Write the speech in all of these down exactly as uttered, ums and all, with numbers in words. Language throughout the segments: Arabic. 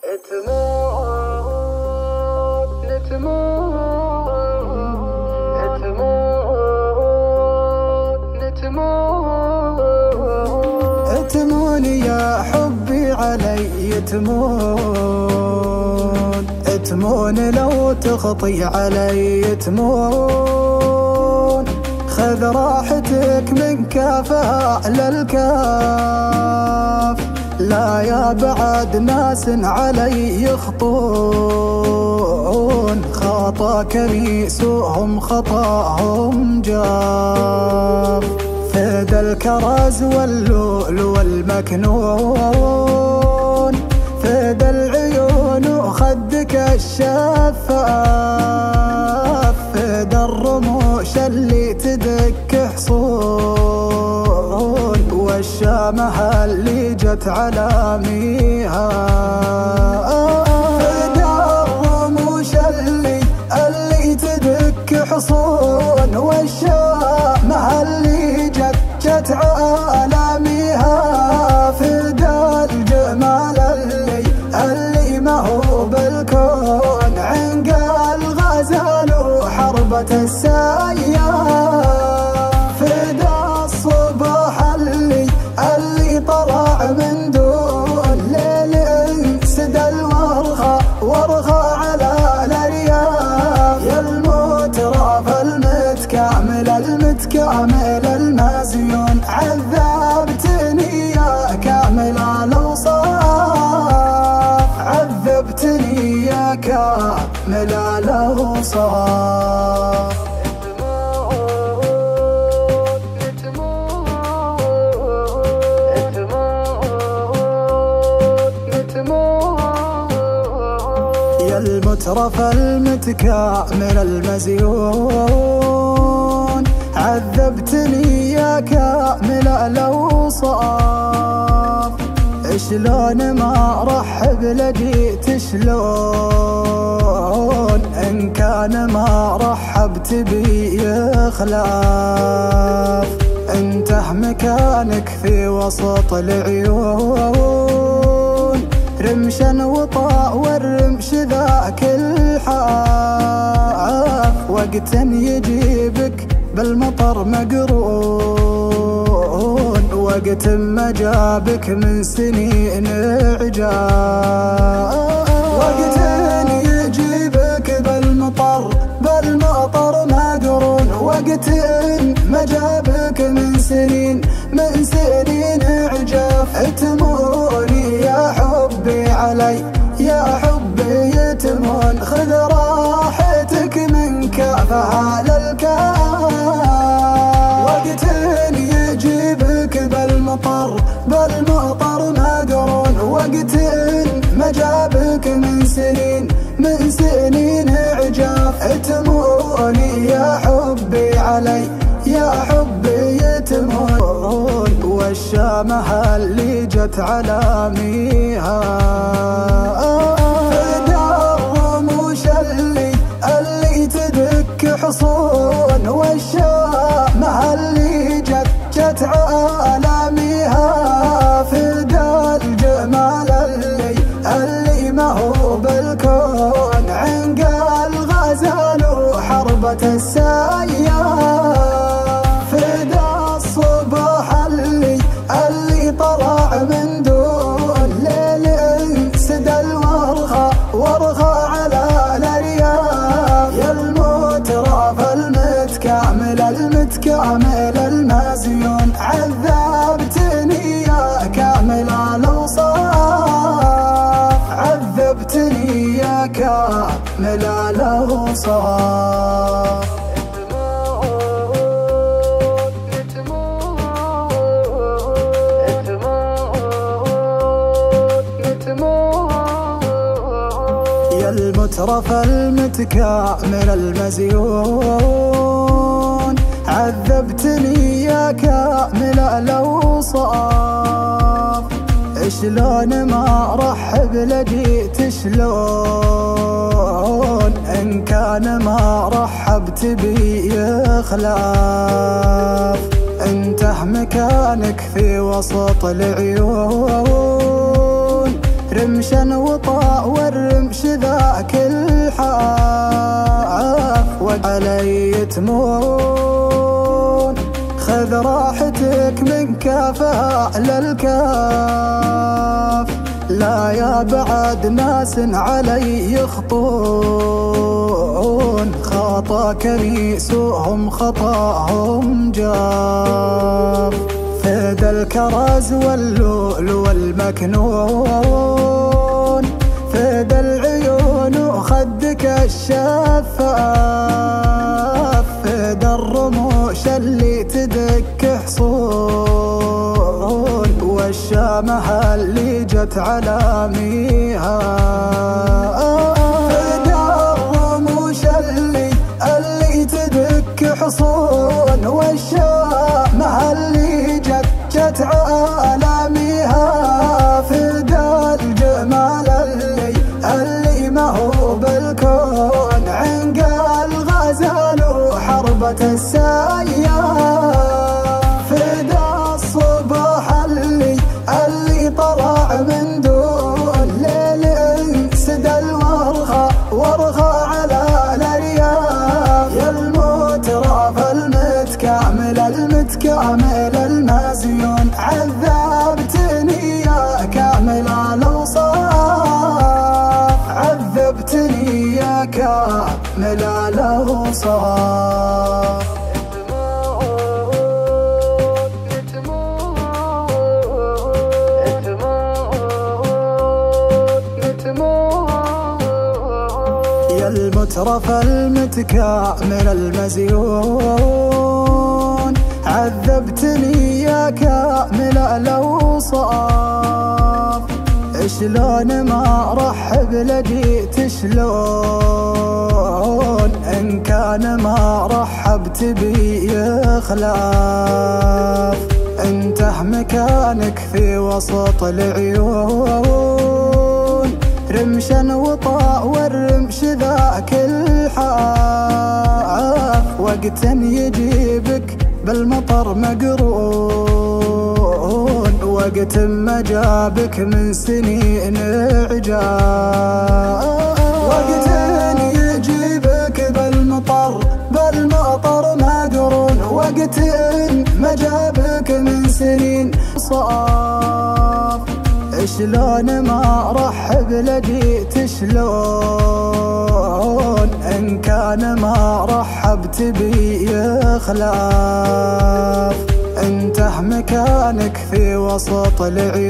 تموت نتموت تموت نتموت تمون يا حبي علي تمون تمون لو تخطي علي تمون خذ راحتك من كافها للكاف لا يا بعد ناس علي يخطون خطا كنيسهم خطاهم جاف فد الكرز واللؤل والمكنون فد العيون وخدك الشفاف فد الرموش اللي تدك حصون والشامة اللي جت على ميها فد الرموش اللي اللي تدك حصون والشامة اللي جت جت على ميها فد الجمال اللي اللي ما هو بالكون عنق الغزال وحربة السياف فد الصباح اللي اللي طلع من دون ليل سد الورخة ورخة على الارياف يا المتراف المتكامل المتكامل المازيون عذبتني يا كامل الاوصاف عذبتني يا كامل الاوصاف المترف المتكامل المزيون عذبتني يا كامل الاوصاف شلون ما رحب لجيت شلون ان كان ما رحبت بي يخلاف انته مكانك في وسط العيون رمشا وطاء والرمش ذاك الحاف وقت يجيبك بالمطر مقرون وقت ما جابك من سنين عجاف وقت يجيبك بالمطر بالمطر مقرون وقت ما جابك من سنين من سنين عجاف تموني يا حبي علي يا حبي يتمون خذ راحتك من كافها للكاف وقت يجيبك بالمطر بالمطر مقرون وقت ما جابك من سنين من سنين عجاف تموني يا حبي علي يا حبي يتمون والشامة اللي جت على ميها فد الرموش اللي اللي تدك حصون والشامة اللي جت جت على ميها فد الجمال اللي اللي ما هو بالكون عنق الغزال وحربة السياف فد الصباح اللي اللي طلع من دون ليل سد الورخة ورخة على الارياف يا المتراف المتكامل المتكامل المازيون عذبتني يا كامل الاوصاف عذبتني يا كامل الاوصاف المترف المتكامل المزيون عذبتني يا كامل الاوصاف شلون ما رحب لجيت شلون ان كان ما رحبت بي يخلاف انته مكانك في وسط العيون رمشا وطاء ذاك الحاف وعلي تمون. خذ راحتك من كافة للكاف، لا يا بعد ناس علي يخطون. خطاكني سوءهم خطاهم جاف، فد الكرز واللؤلؤ والمكنون. فد العيون وخدك الشفاف، فد الرموش اللي تدك حصون. والشامة اللي جت على ميها، فد الرموش اللي اللي تدك حصون. والشامة اللي جت جت على ميها، فد الجمال اللي اللي ما هو بالكون. عنق الغزال وحربة السياف، فد الصباح اللي اللي طلع من دون ليل. سد الورخة ورخة على الارياف، يا المتراف المتكامل المتكامل المزيون. عذبتني يا كامل الاوصاف، عذبتني يا كامل الاوصاف. يا المترف المتكامل المزيون، عذبتني يا كامل الاوصاف. شلون ما رحب لجيت شلون، ان كان ما رحبت بي يخلاف. انته مكانك في وسط العيون، رمشا وطاء والرمش ذاك الحاف. وقت يجيبك بالمطر مقرون، وقت ما جابك من سنين عجاف. وقت يجيبك بالمطر بالمطر مقرون، وقت ما جابك من سنين صاف. شلون ما رحب لجيت شلون، ان كان ما رحبت بي يخلاف. انته مكانك في وسط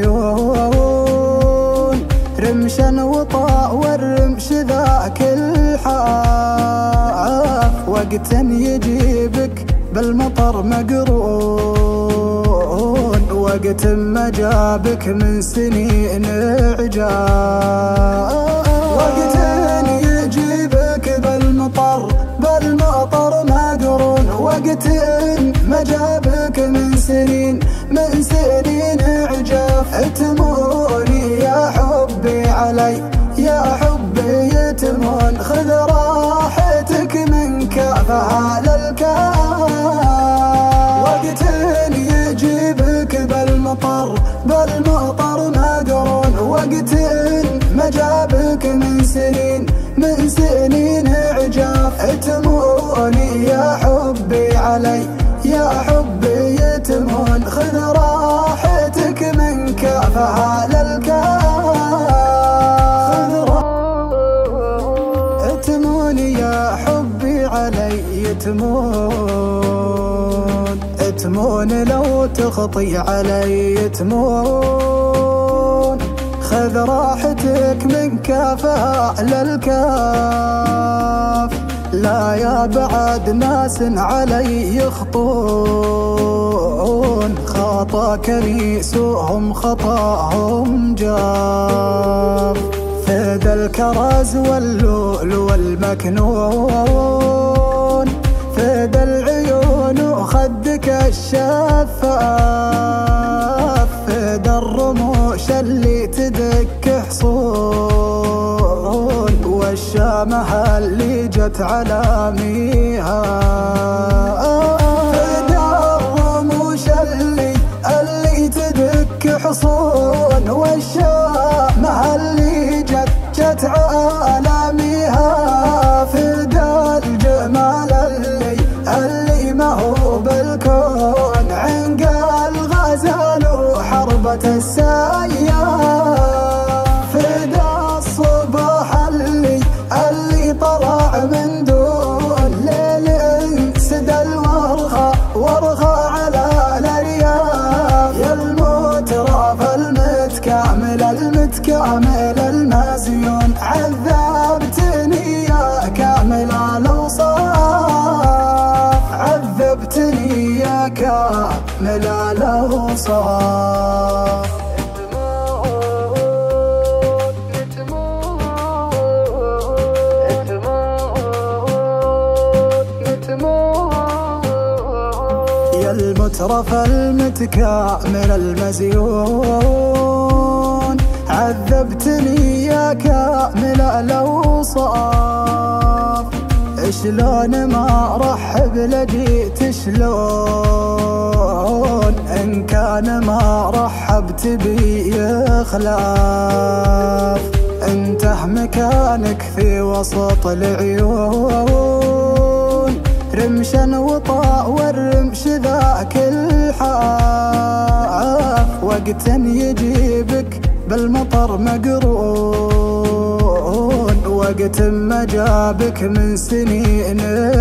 العيون، رمشا وطاء والرمش ذاك الحاف. وقت يجيبك بالمطر مقرون، وقت ما جابك من سنين عجاف. وقت يجيبك بالمطر بالمطر مقرون، وقت ما جابك من سنين من سنين عجاف. تموني يا حبي علي يا حبي يتمون. خذ راحتك من كافة للكاف، وقت يجيبك بالمطر بالمطر مقرون، وقت ما جابك من سنين من سنين عجاف. تموني يا حبي علي يا حبي يتمون. خذ راحتك من كافة للكاف، اتموني يا حبي علي يتمون. اتمون لو تخطي علي يتمون. خذ راحتك من كافة للكاف، لا يا بعد ناس علي يخطون. خطاكني سوءهم خطاهم جاف، فد الكرز واللؤلؤ والمكنون. فد العيون وخدك الشفاف، فد الرموش اللي تدك حصون. والشامة اللي جت على ميها، فد الرموش اللي اللي تدك حصون. والشامة اللي جت جت على الأوصاف. يا المترف المتكامل المزيون، عذبتني يا كامل الأوصاف. شلون ما رحب لجيت شلون، إن كان ما رحبت بي يخلاف. انته مكانك في وسط العيون، رمشا وطاء والرمش ذاك الحاف. وقت يجيبك بالمطر مقرون، وقت ما جابك من سنين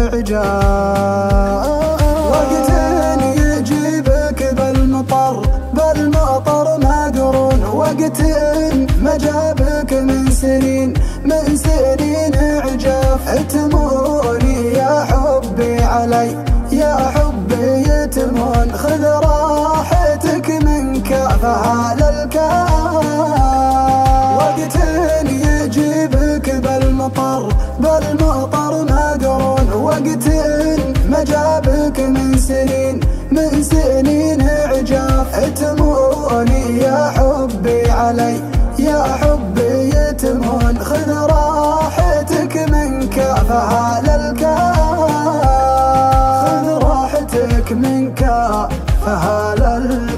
عجاف. وقت يجيبك بالمطر بالمطر مقرون، وقت ما جابك من سنين من سنين عجاف. تموني يا حبي علي يا حبي يتمون، خذ راحتك من كافها للكاف. وقت يجيبك بالمطر بالمطر مقرون، وقت ما جابك من سنين من سنين عجاف. تموني يا حبي علي يا حبي يتمون، خذ راحتك من كافها للكاف. خذ راحتك من كافها للكاف.